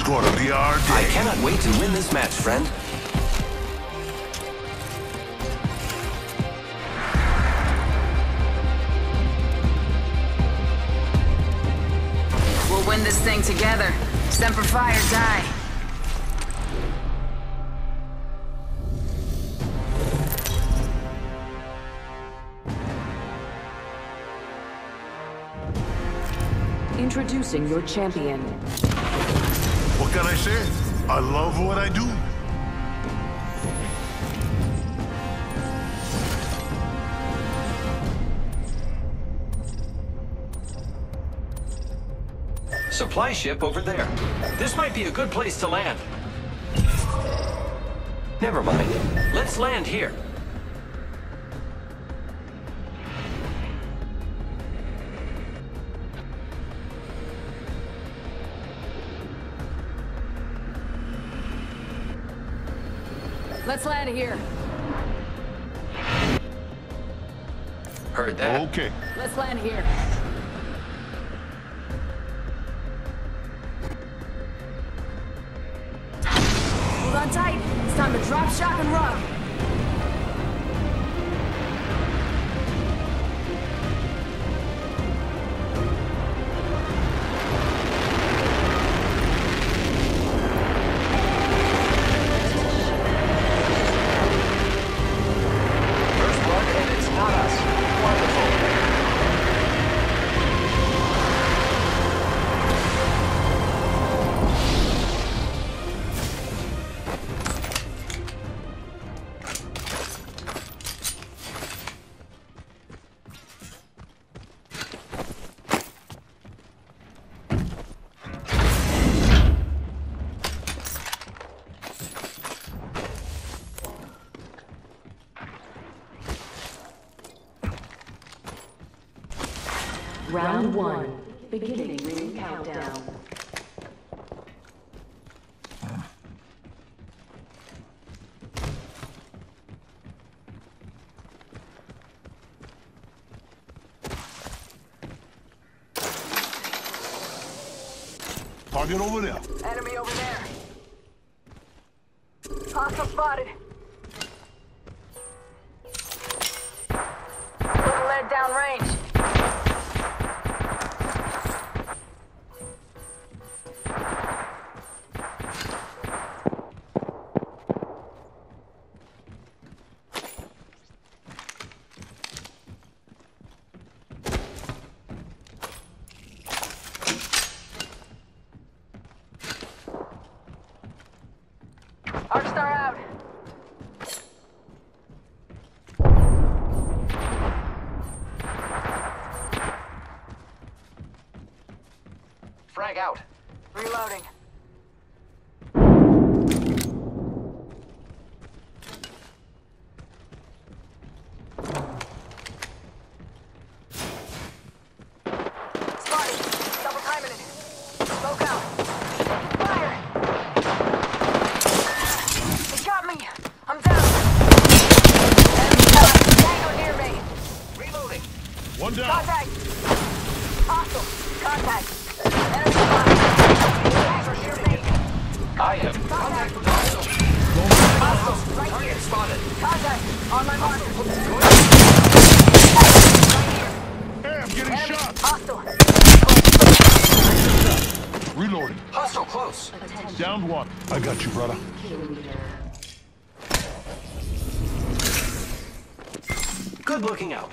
gonna be our day. I cannot wait to win this match, friend. We'll win this thing together. Semper Fi or die. Introducing your champion. What can I say? I love what I do. Supply ship over there. This might be a good place to land. Never mind. Let's land here. Let's land here. Heard that. Okay. Let's land here. Hold on tight. It's time to drop, shock, and run. First blood, and it's not us. Wonderful. Round 1. Beginning ring countdown. Target over there. Enemy over there. Hostile spotted. Little lead down range. Arcstar out. Frag out. Reloading. Spotted. Double timing it. Smoke out. Fire! It got me. I'm down. Enemy shot. Tango near me. Reloading. One down. Contact. Hostile. Contact. Enemy spotted. Tango near me. I have contact with hostile. Hostile. Right Target here. spotted. Contact. On my mark. Hey, I'm getting Enemy. shot. Hostile. Reloading. Hostile close. Downed one. I got you, brother. Good looking out.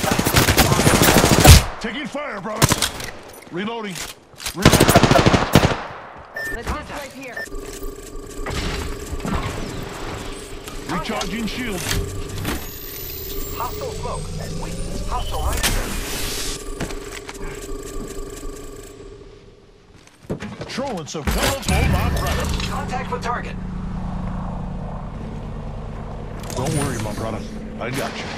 Taking fire, brother. Reloading. Reloading. Let's just right here. Recharging shield. Hostile smoke. Wait, hostile right here. Trolling some fellas, hold my brother. Contact with target. Don't worry, my brother. I got you.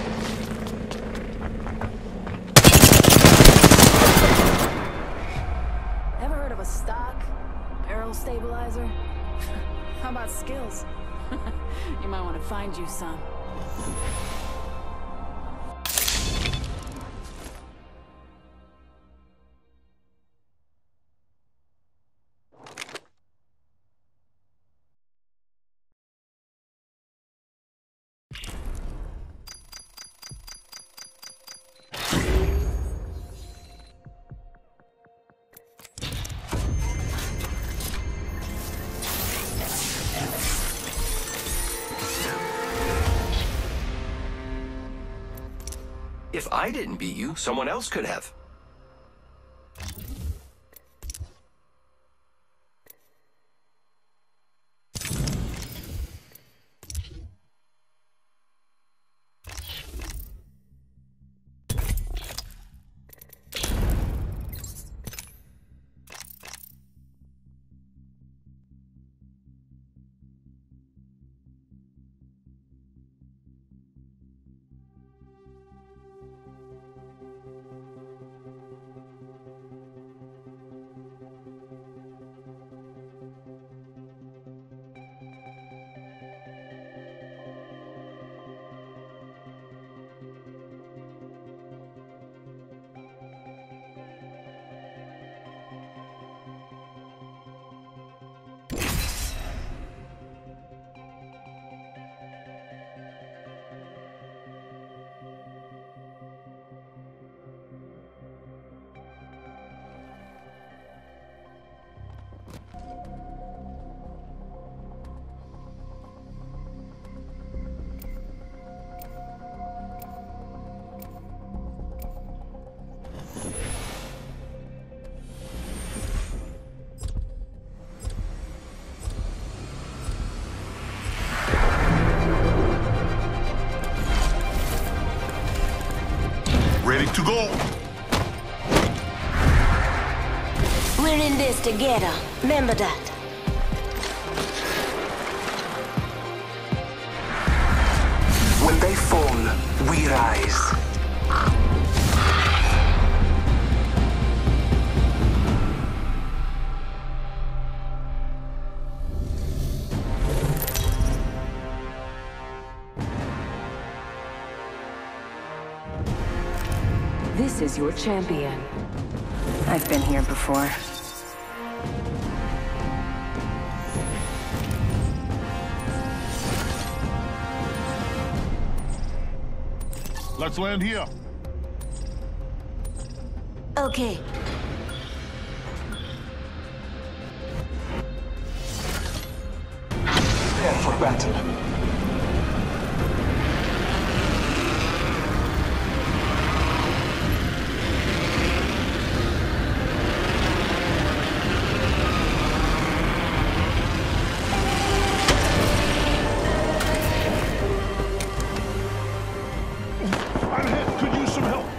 Ever heard of a stock barrel stabilizer? How about skills? You might want to find you some. If I didn't beat you, someone else could have. Ready to go. We're in this together. Remember that. When they fall, we rise. This is your champion. I've been here before. Let's land here. Okay. Prepare for battle. I'm hit. Could use some help.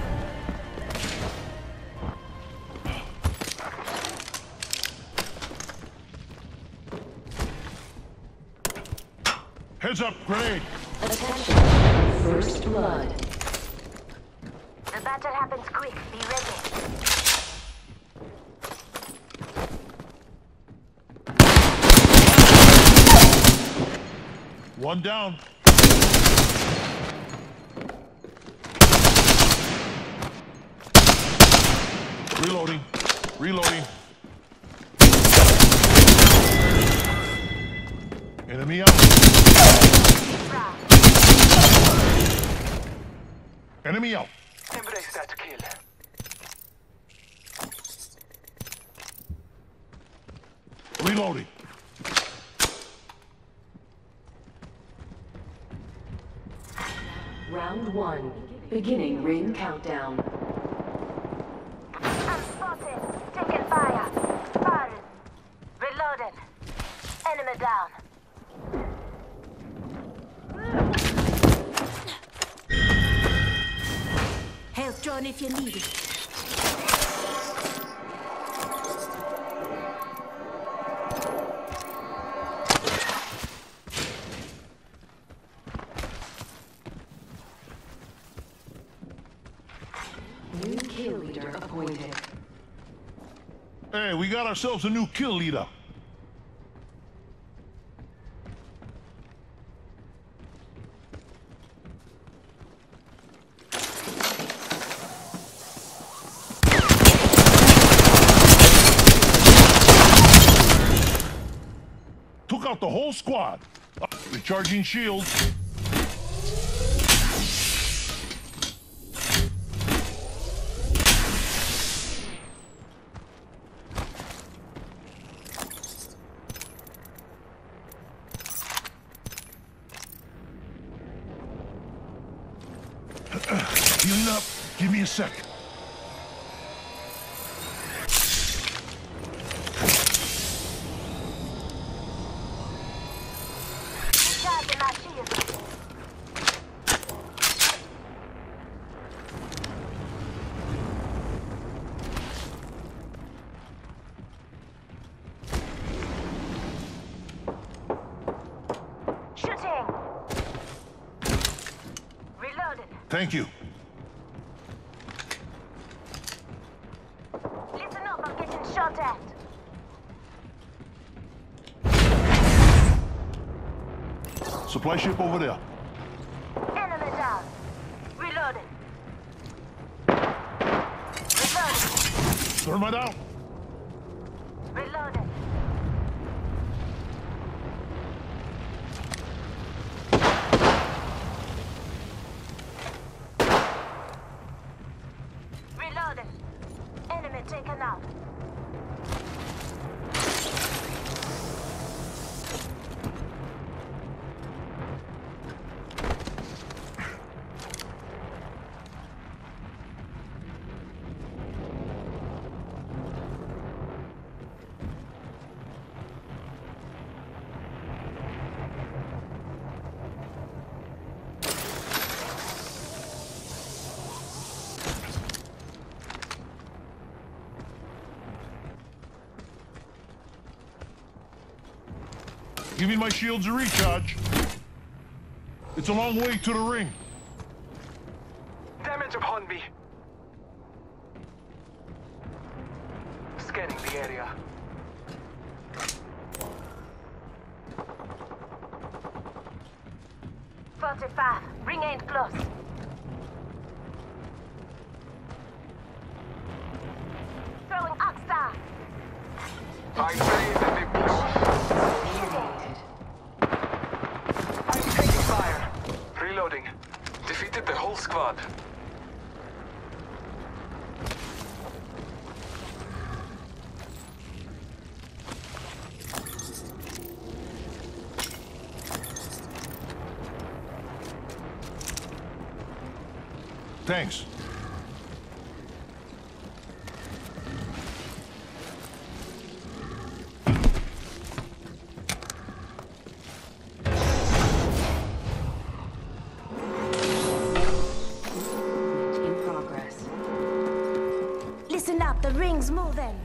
Heads up, grenade. Attention. First blood. The battle happens quick. Be ready. One down. Reloading. Reloading. Enemy out. Enemy out. Embrace that kill. Reloading. Round one. Beginning ring countdown. I'm spotted. Taking fire. Fun. Reloading. Enemy down. Health drone if you need it. New kill leader appointed. Hey, we got ourselves a new kill leader. Took out the whole squad. Recharging shields. Healing up. Give me a sec. Recharging my shield. Shooting. Reloading. Thank you. Listen up, I'm getting shot at. Supply ship over there. Enemy down. Reloading. Reloading. Thermite out. Reloading. Reloading. Enemy taken out. Giving my shields a recharge. It's a long way to the ring. Damage upon me. Scanning the area. .45. Ring ain't close. Throwing Oxstar. I say that they close. I'm taking fire. Reloading. Defeated the whole squad. Thanks. In progress. Listen up, the ring's moving.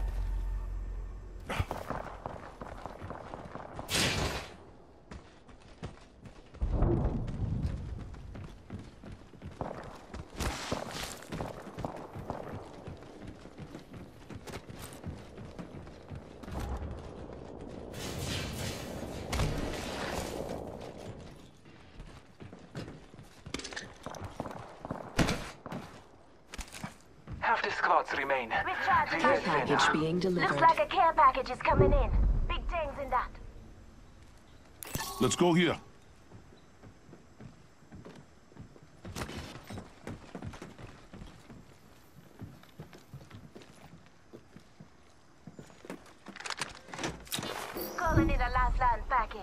Half the squads remain. Recharging Care my shield. package being Looks delivered. like a care package is coming in. Big things in that. Let's go here. Calling in a lifeline package.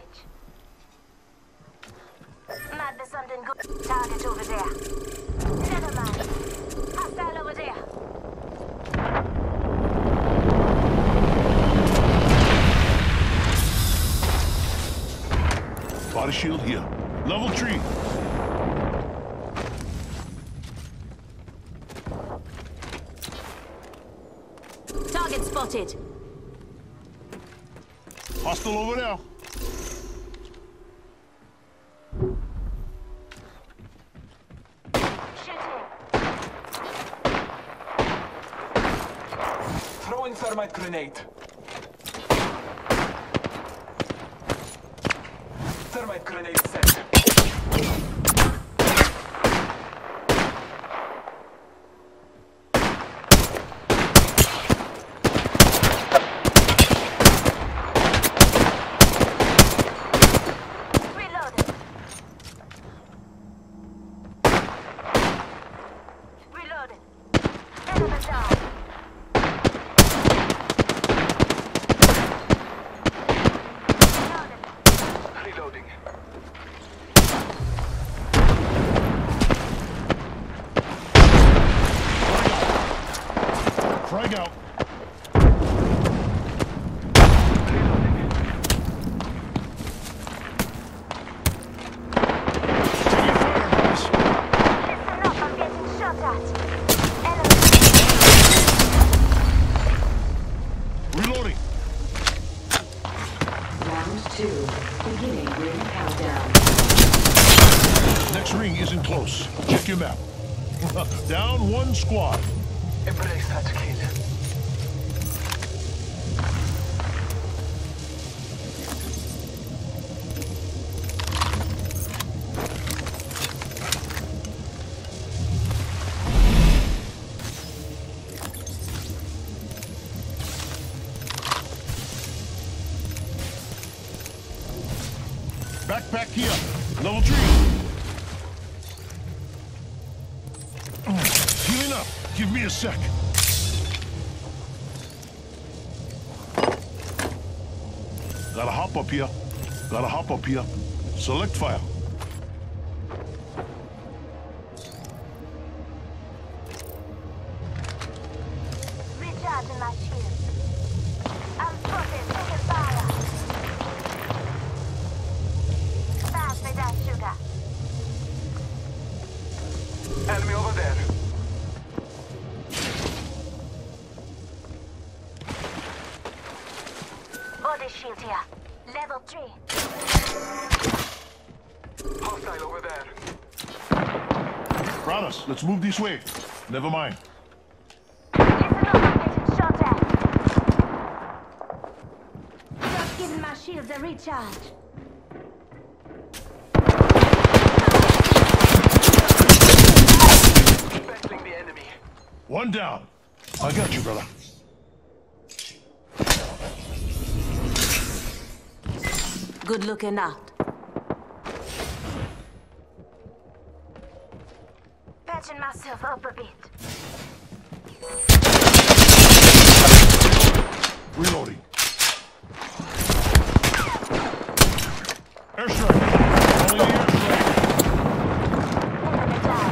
Might be something good. Target over there. Never mind. Hostile over there. Body shield here. Level 3. Target spotted. Hostile over there. Shooting. Throwing thermite grenade. Thermite grenade set. Reloading. Reloading. Enemy down. Reloading. Reloading. ring isn't close. Check your map. Down one squad. Embrace that kill. Backpack here. Level 3. Healing up. Give me a sec. Gotta hop up here. Gotta hop up here. Select file. Recharging my shield. I'm spotted. Taking fire. Pass me that sugar. Enemy over there. Body shield here. Level 3. Hostile over there. Brothers, let's move this way. Never mind. Listen up, I'm getting shot at. Just giving my shields a recharge. Battling the enemy. One down. I got you, brother. Good looking out. Patching myself up a bit. Reloading. Airstrike. Only the airstrike. Enemy down.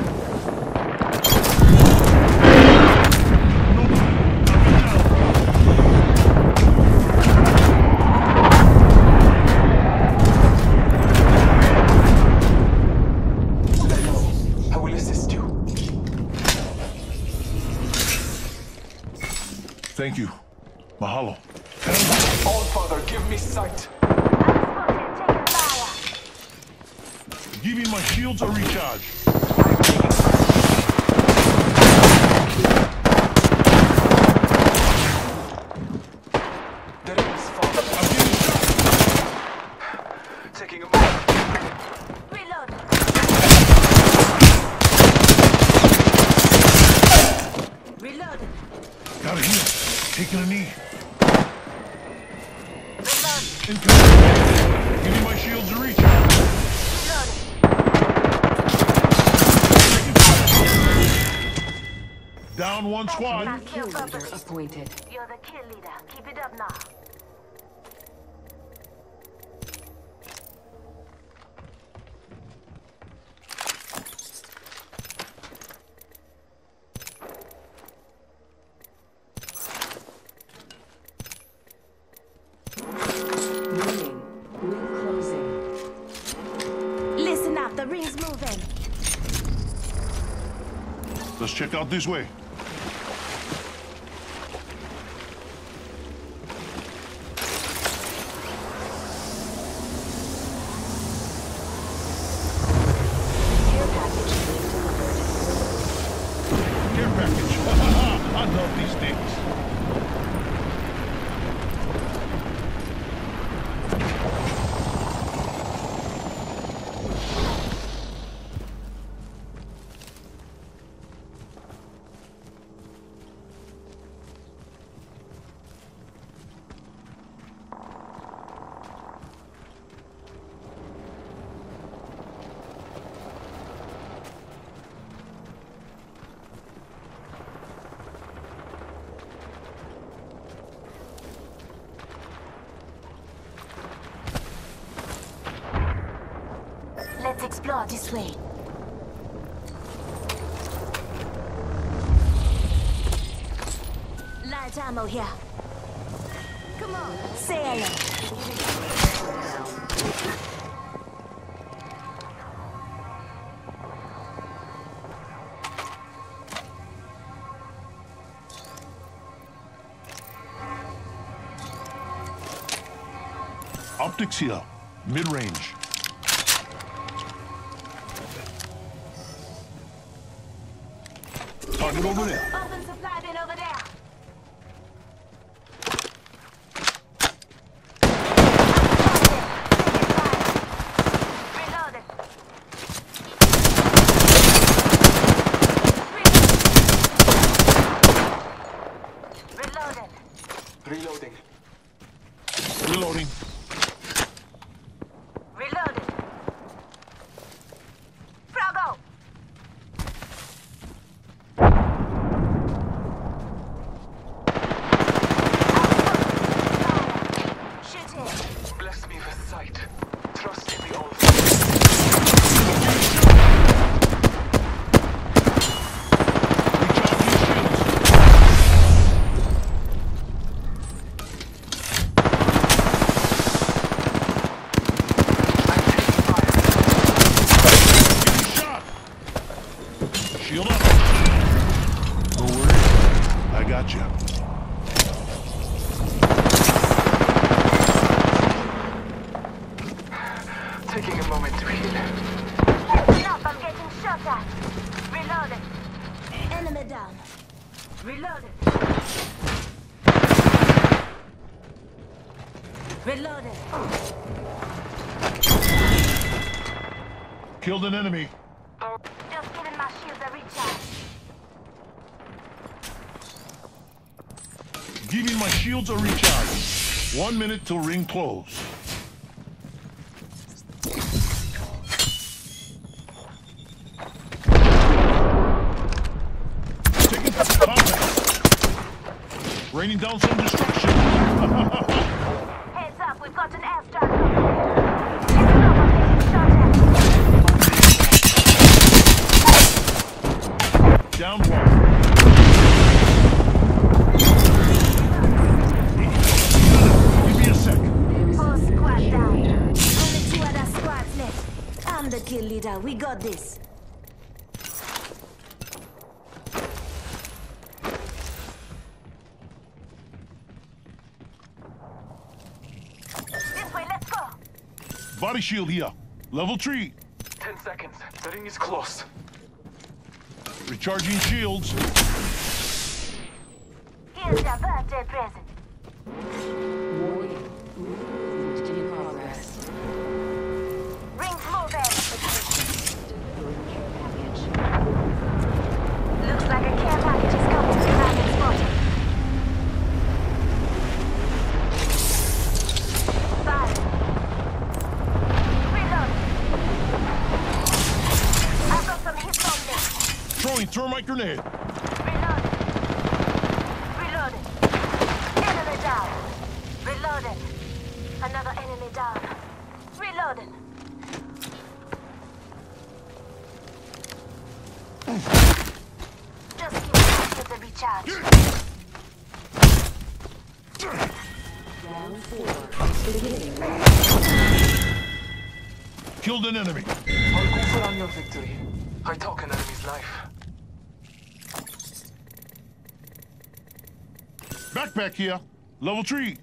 I will assist you. Thank you. Mahalo. All Father, give me sight. I'm spotted. Taking fire. Giving my shields a recharge. The ring is falling. I'm getting shot. Taking a move. Reload. Reloaded. Gotta heal. Taking a knee. Reload. Incoming. Giving my shields a recharge. Reloading. Down one squad. Kill leader appointed. You're the kill leader. Keep it up now. Moving. Ring closing. Listen up. The ring's moving. Let's check out this way. Care package being delivered. Care package. I love these things. Let's explore this way. Light ammo here. Come on, say hello. Optics here. Mid-range. Target over there. Open supply bin over there. Reloaded. Reloaded. Reloading. Reloading. Reloaded. Froggo. Shoot him. Bless me with sight. Trust in the old. Shield up. Don't worry. I got you. Taking a moment to heal. Listen up, I'm getting shot at. Reloaded. Enemy down. Reloaded. Reloaded. Killed an enemy. Just giving my shields a recharge. Giving my shields a recharge. 1 minute till ring close. Taking contact. Raining down some destruction. Heads up, we've got an airstrike coming. Listen up, I'm getting shot at. Down one. Give me a sec. Whole squad down. Only 2 other squads left. I'm the kill leader. We got this. This way, let's go. Body shield here. Level 3. 10 seconds. The ring is close. Recharging shields. Here's your birthday present. Warning. Movement in progress. Rings moving. Delivering care package. Looks like a care package is coming to target spotted. Fire. Reload. I've got some hits on this. Throwing thermite grenade. Reloaded. Reloaded. Enemy down. Reloaded. Another enemy down. Reloaded. Just keep with the recharge. Round 4. Beginning. Killed an enemy. I'll go for on your victory. I took an enemy's life. Backpack here. Level 3.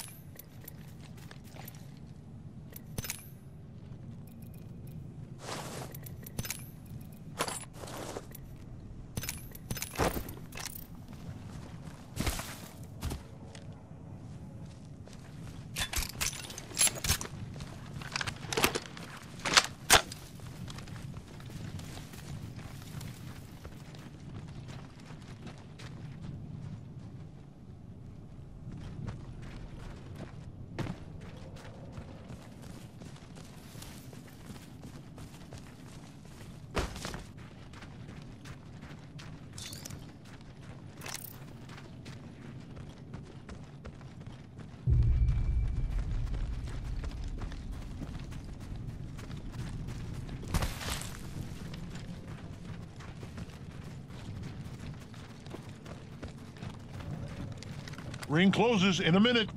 Ring closes in a minute.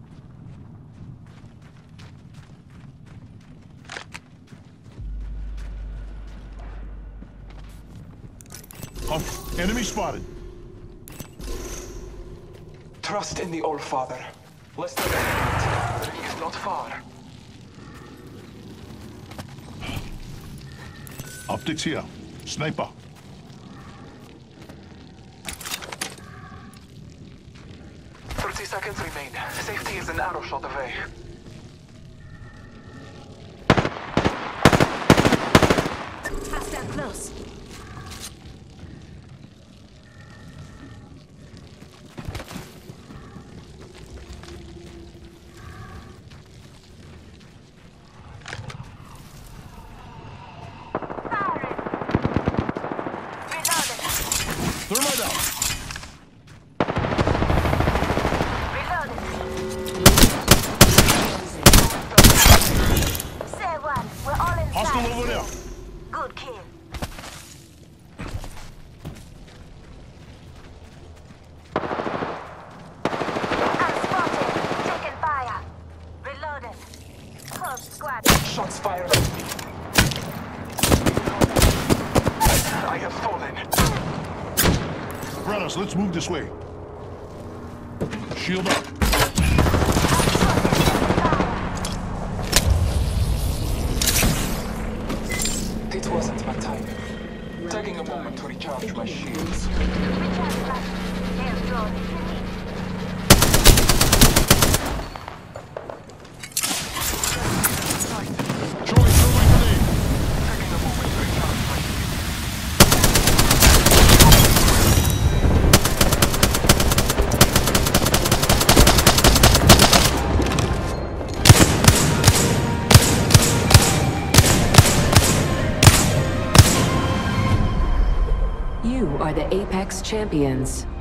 Enemy spotted. Trust in the Old Father. Less than a minute. The ring is not far. Optics here. Sniper. seconds remain. Safety is an arrow shot away. Hostile close. Firing. Reloading. Thermite out. Reloading. Say one. We're all inside. Hostile over there. Good kill. I'm spotted. Taking fire. Reloading. Close squad. Shots fired at me. I have fallen. Brothers, let's move this way. Shield up. It wasn't my time. Taking a moment to recharge my shields. Recharge flash. Air drone if you need. Troy, throw my grenade. Taking a moment to recharge my shields. You are the Apex Champions.